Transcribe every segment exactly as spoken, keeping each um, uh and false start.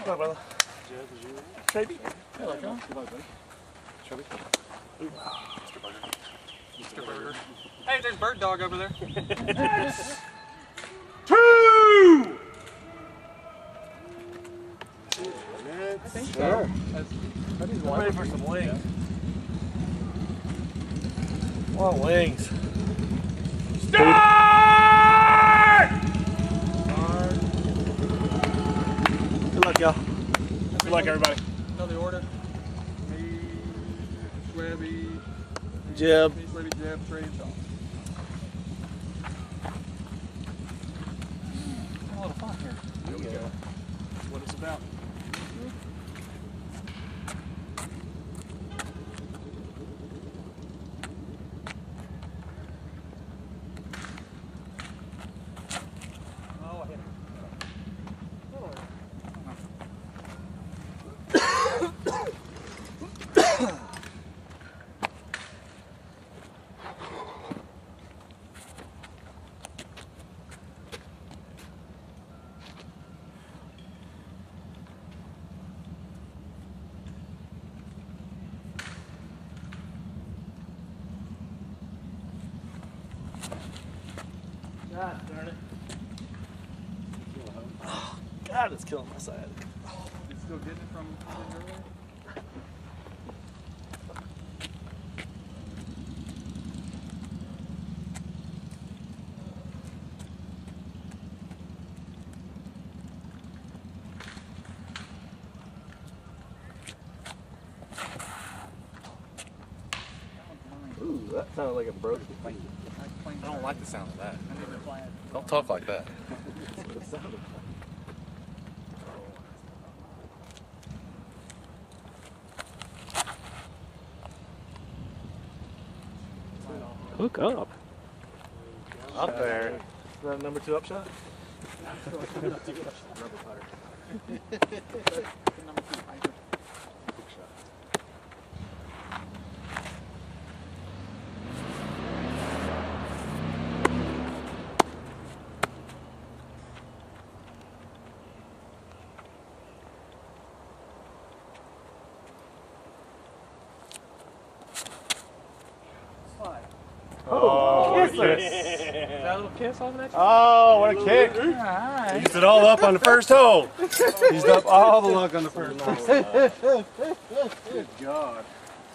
Hello, brother. Schweby. Hello, John. Schweby. Mister Burger. Mister Burger. Hey, there's Bird Dog over there. Two! I think Sure. so. That's, that is I'm ready for some wings. I want wings. Start! Good luck, y'all. Good luck, everybody. Another order. Me, Schweby, Jeb. me, Schweby, Jeb, Trey, and Sean. A lot of fun here. Here we go. That's what it's about. Oh, I hit it. God darn it. Oh, God, it's killing my side. You still getting it from earlier? Ooh, that sounded like a broken thing. I don't like the sound of that. Don't talk like that. That's what it sounded like. Hook up. Up there. Is that a number two upshot? Number two, Piper. Oh, kisser. yes. Is that a little kiss on that? Oh, what a kick. Alright. Used it all up on the first hole. Used up all the luck on the first hole. Good God.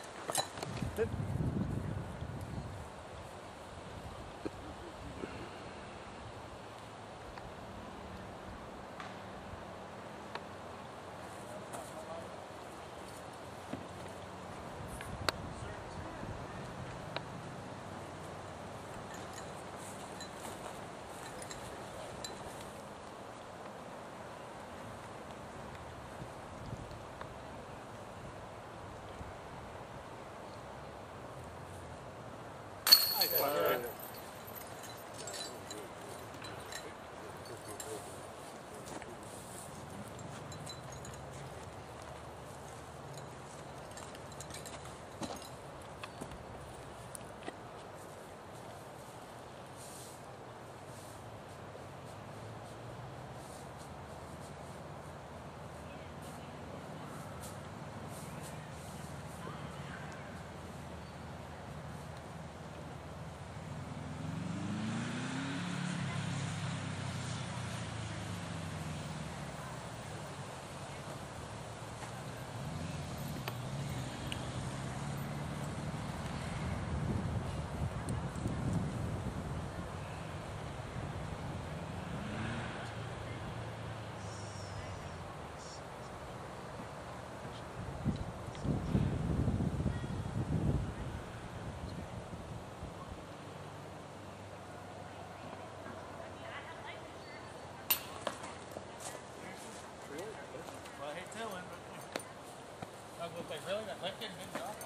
Really? That left did a good job.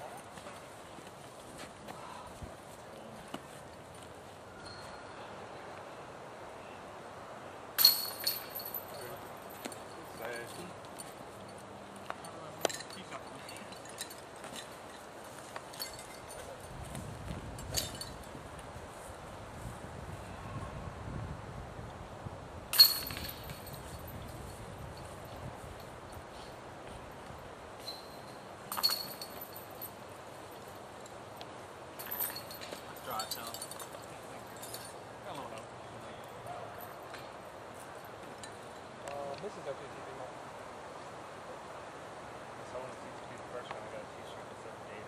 is O T T V mark. Someone seems to be the first one. I got a t-shirt that says data.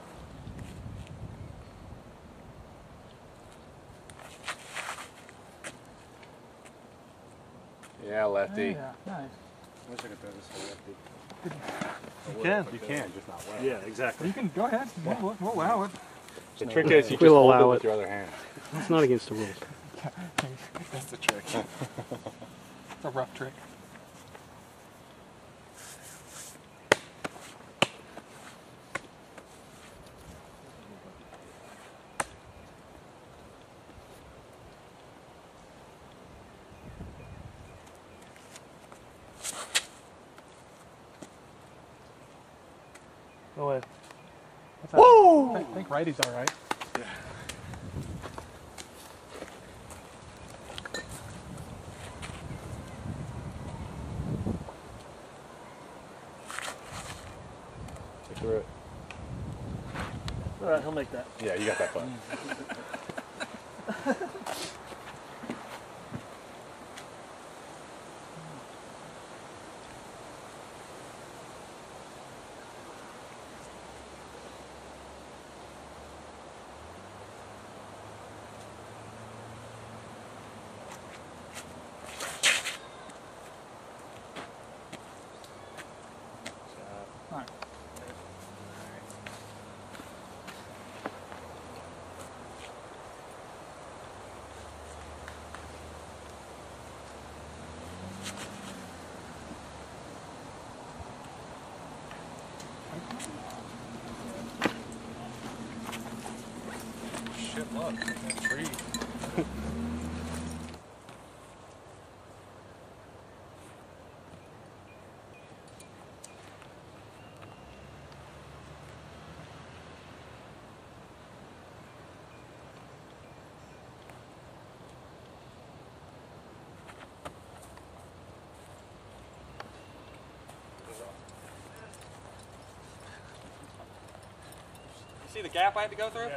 Yeah, lefty. Oh, yeah, nice. I wish I could throw this for lefty. You can, you can, just not well. Yeah, exactly. You can go ahead. We'll, we'll, we'll allow it. The trick is you just We'll hold allow it with it. your other hand. It's not against the rules. That's the trick. It's a rough trick. Go ahead. Whoa! I think righty's all right. Yeah. Get through it. All right, he'll make that. Yeah, you got that button. All right. Shit, look, that tree. You see the gap I had to go through? Yeah.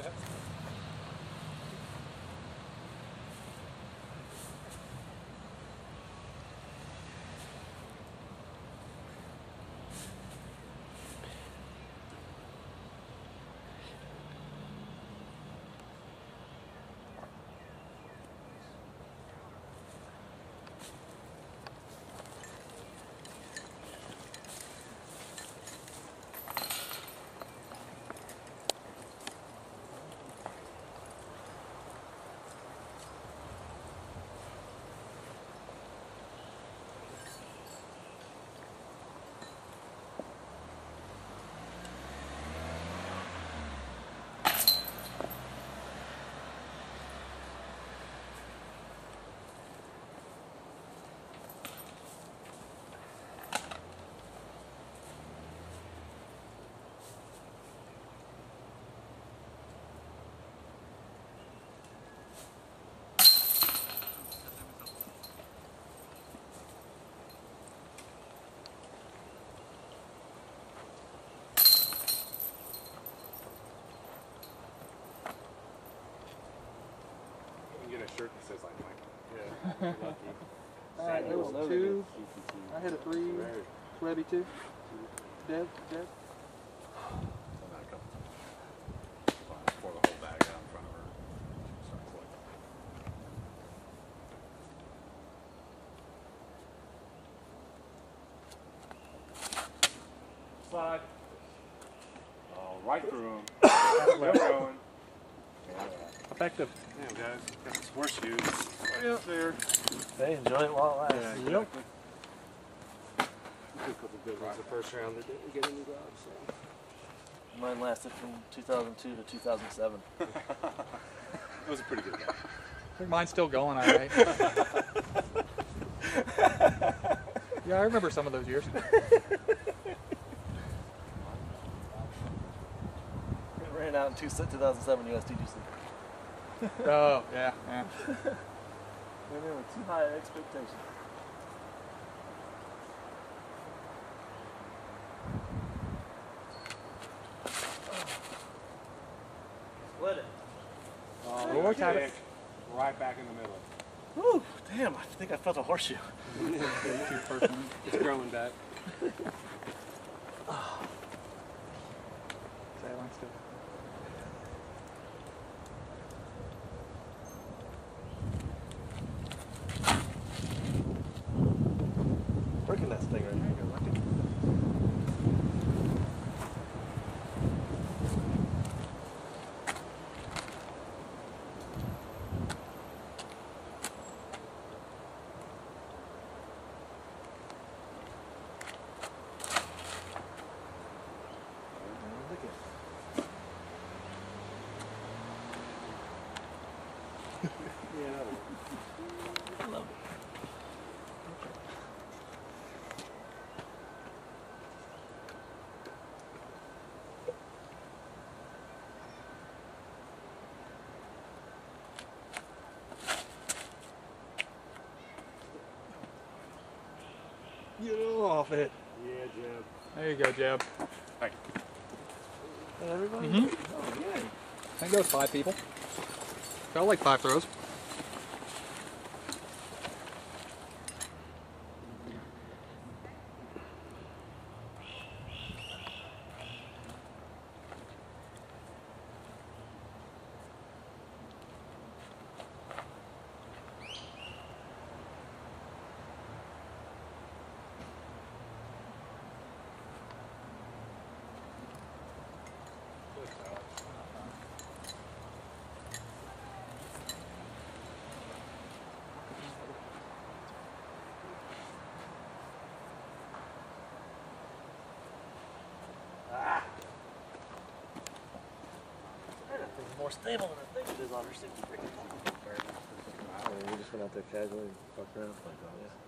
Get a shirt that says like Michael. Yeah. Lucky. All right, there was two. I hit a three. Schweby two. Dead, dead. Pour the whole bag out in front of her. Start collecting. Slide. Oh, right through him. Keep going. Effective. Damn, guys. Got some horseshoes. Right up there. Hey, enjoy it while it lasts. Yeah, exactly. A couple good ones the first round that didn't get any gloves. So. Mine lasted from two thousand two to two thousand seven. It was a pretty good guy. I think mine's still going all right. Yeah, I remember some of those years. It ran out in two thousand seven U S D G C. Oh, yeah, yeah. Went in with too high expectations. Split it. Oh, Lord, had it. right back in the middle. Whew, damn, I think I felt a horseshoe. It's growing back. Silence still. Working that thing right there. You're lucky. I love it. Get off it. Yeah, Jeb. There you go, Jeb. Thank And everybody? Mhm. Oh, yeah. I think that was five people. Felt like five throws. It's more stable than I think it is on her sixty-three. We just went out there casually and fucked around. Like, oh, yeah.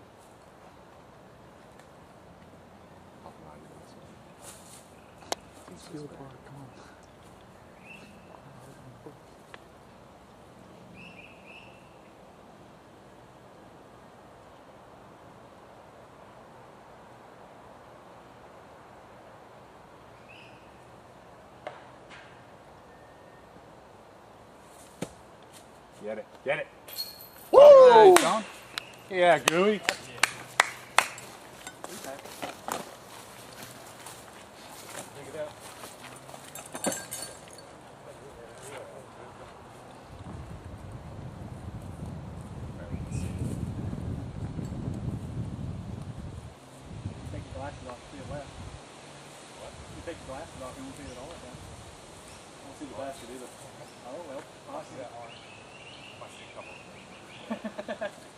Come on. Get it. Get it. Woo! Nice, John. Yeah, Gooey. Take your glasses off, see it left. What? You take your glasses off, you won't see it at all. Then. I won't see the basket either. Oh well, I'll see that one. I see a couple of things.